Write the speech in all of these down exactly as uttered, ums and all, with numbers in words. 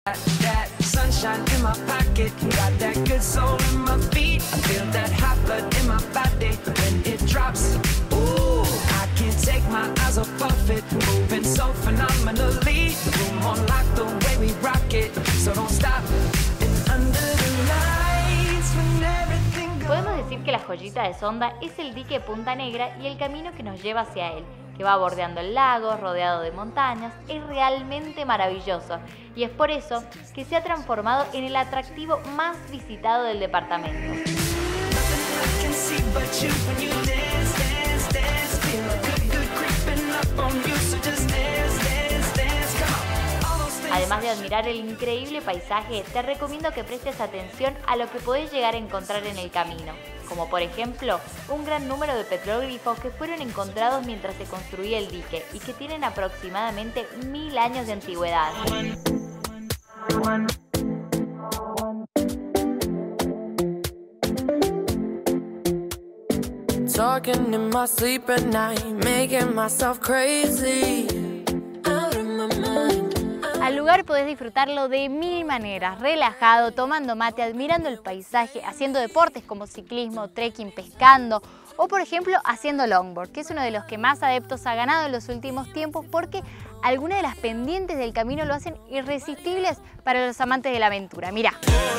Podemos decir que la joyita de Sonda es el dique Punta Negra y el camino que nos lleva hacia él, que va bordeando el lago, rodeado de montañas. Es realmente maravilloso y es por eso que se ha transformado en el atractivo más visitado del departamento. Además de admirar el increíble paisaje, te recomiendo que prestes atención a lo que podés llegar a encontrar en el camino, como por ejemplo un gran número de petroglifos que fueron encontrados mientras se construía el dique y que tienen aproximadamente mil años de antigüedad. Talking in my sleep at night, making myself crazy. Al lugar podés disfrutarlo de mil maneras, relajado, tomando mate, admirando el paisaje, haciendo deportes como ciclismo, trekking, pescando o por ejemplo haciendo longboard, que es uno de los que más adeptos ha ganado en los últimos tiempos porque algunas de las pendientes del camino lo hacen irresistibles para los amantes de la aventura. Mirá.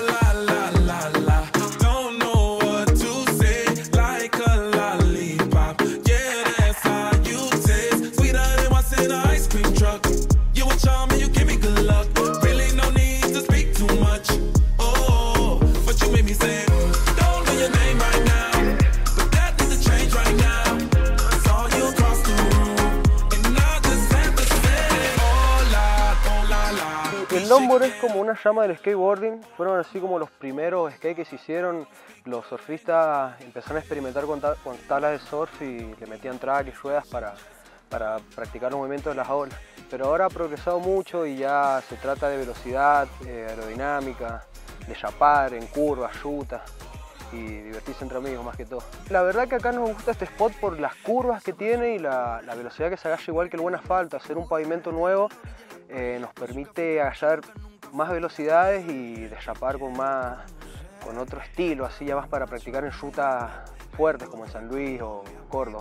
El longboard es como una llama del skateboarding, fueron así como los primeros skates que se hicieron. Los surfistas empezaron a experimentar con, ta con tablas de surf y le metían track y ruedas para, para practicar los movimientos de las olas. Pero ahora ha progresado mucho y ya se trata de velocidad, eh, aerodinámica, de chapar en curvas, rutas y divertirse entre amigos más que todo. La verdad que acá nos gusta este spot por las curvas que tiene y la, la velocidad que se agacha igual que el buen asfalto. Hacer un pavimento nuevo Eh, nos permite agarrar más velocidades y derrapar con, más, con otro estilo, así ya más para practicar en rutas fuertes como en San Luis o Córdoba.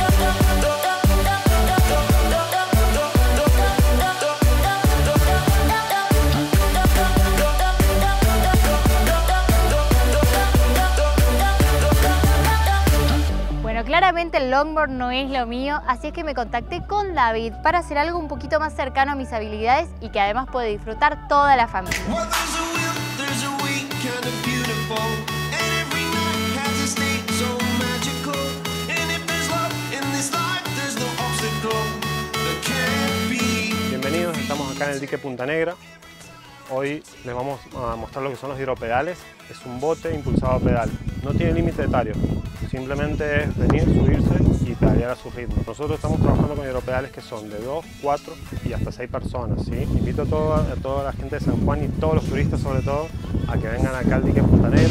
Bueno, claramente el longboard no es lo mío, así es que me contacté con David para hacer algo un poquito más cercano a mis habilidades y que además puede disfrutar toda la familia. Bienvenidos, estamos acá en el dique Punta Negra. Hoy les vamos a mostrar lo que son los hidropedales. Es un bote impulsado a pedal. No tiene límite etario. Simplemente es venir, subirse y pedalear a su ritmo. Nosotros estamos trabajando con hidropedales que son de dos, cuatro y hasta seis personas, ¿sí? Invito a toda, a toda la gente de San Juan y todos los turistas sobre todo a que vengan acá al dique Punta Negra.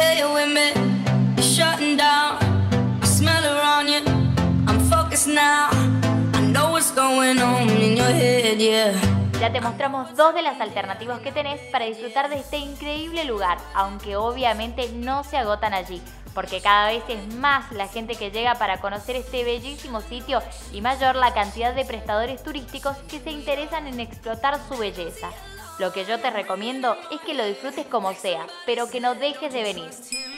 Ya te mostramos dos de las alternativas que tenés para disfrutar de este increíble lugar, aunque obviamente no se agotan allí, porque cada vez es más la gente que llega para conocer este bellísimo sitio y mayor la cantidad de prestadores turísticos que se interesan en explotar su belleza. Lo que yo te recomiendo es que lo disfrutes como sea, pero que no dejes de venir.